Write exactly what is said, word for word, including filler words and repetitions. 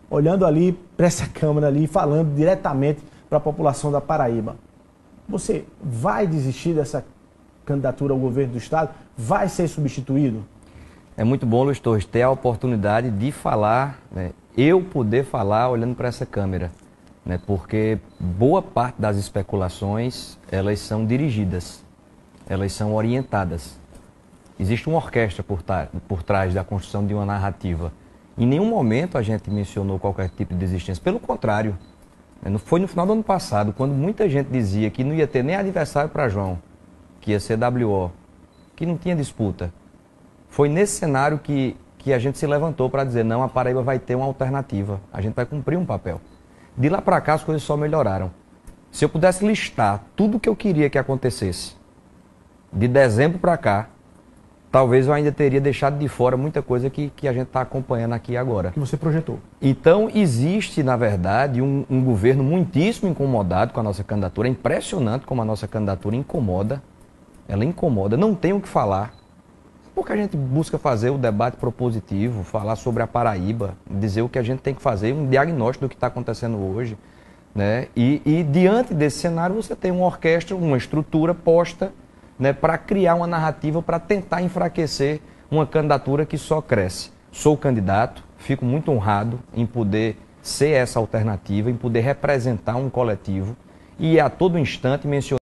olhando ali para essa Câmara ali, falando diretamente para a população da Paraíba. Você vai desistir dessa candidatura ao governo do Estado? Vai ser substituído? É muito bom, Luiz Torres, ter a oportunidade de falar, né, eu poder falar olhando para essa câmera, né, porque boa parte das especulações, elas são dirigidas, elas são orientadas. Existe uma orquestra por, por trás da construção de uma narrativa. Em nenhum momento a gente mencionou qualquer tipo de desistência, pelo contrário. Foi no final do ano passado, quando muita gente dizia que não ia ter nem adversário para João, que ia ser W O, que não tinha disputa. Foi nesse cenário que, que a gente se levantou para dizer, não, a Paraíba vai ter uma alternativa, a gente vai cumprir um papel. De lá para cá as coisas só melhoraram. Se eu pudesse listar tudo o que eu queria que acontecesse, de dezembro para cá, talvez eu ainda teria deixado de fora muita coisa que, que a gente está acompanhando aqui agora. Que você projetou. Então, existe, na verdade, um, um governo muitíssimo incomodado com a nossa candidatura. É impressionante como a nossa candidatura incomoda. Ela incomoda, não tem o que falar. Porque a gente busca fazer o debate propositivo, falar sobre a Paraíba, dizer o que a gente tem que fazer, um diagnóstico do que está acontecendo hoje, né? E, e diante desse cenário você tem uma orquestra, uma estrutura posta, né, para criar uma narrativa, para tentar enfraquecer uma candidatura que só cresce. Sou candidato, fico muito honrado em poder ser essa alternativa, em poder representar um coletivo e a todo instante mencionar